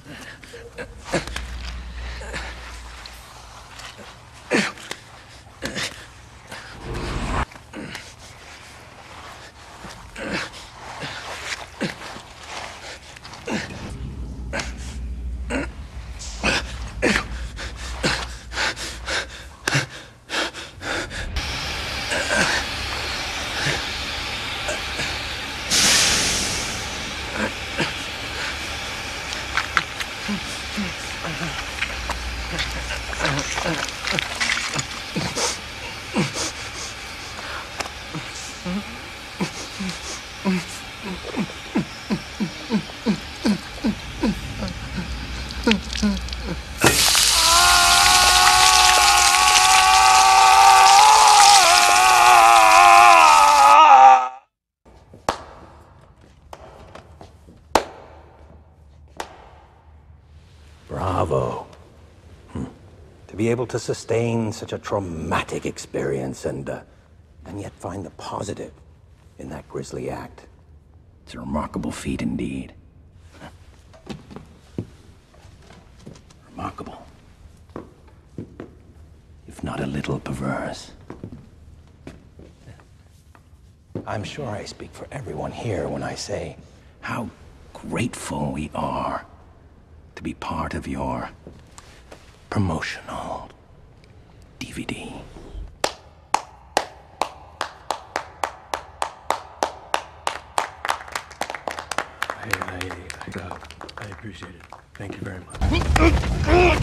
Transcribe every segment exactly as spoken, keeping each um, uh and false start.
Bravo. Hmm. To be able to sustain such a traumatic experience and, uh, and yet find the positive in that grisly act. It's a remarkable feat indeed. Remarkable. If not a little perverse. I'm sure I speak for everyone here when I say how grateful we are to be part of your promotional D V D. I, I, I, uh, I appreciate it. Thank you very much.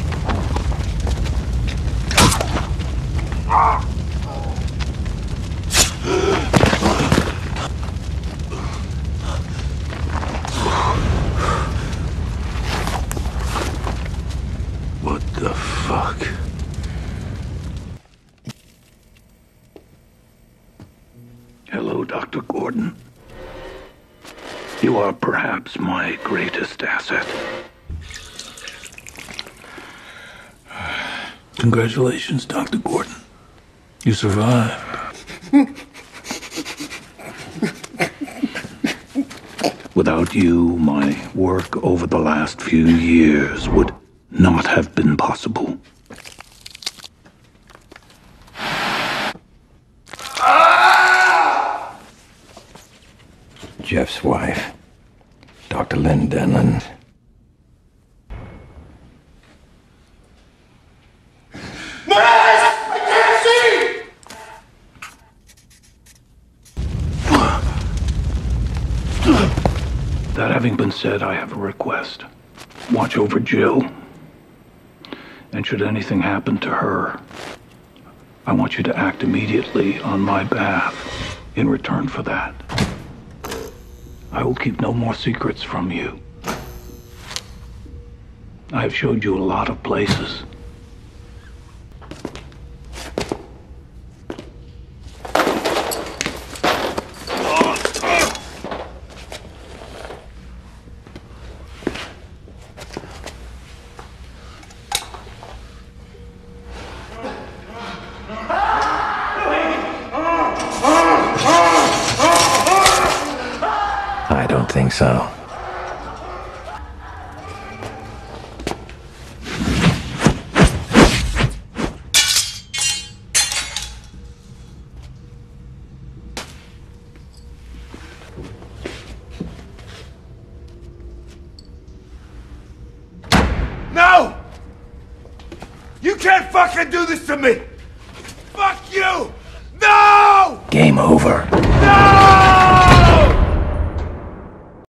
What the fuck? Hello, Doctor Gordon. You are perhaps my greatest asset. Congratulations, Doctor Gordon. You survived. Without you, my work over the last few years would not have been possible. Jeff's wife, Doctor Lynn Denland. My eyes! I can't see! That having been said, I have a request. Watch over Jill. And should anything happen to her, I want you to act immediately on my behalf in return for that. I will keep no more secrets from you. I have showed you a lot of places. I don't think so. No! You can't fucking do this to me! Fuck you! No! Game over. No!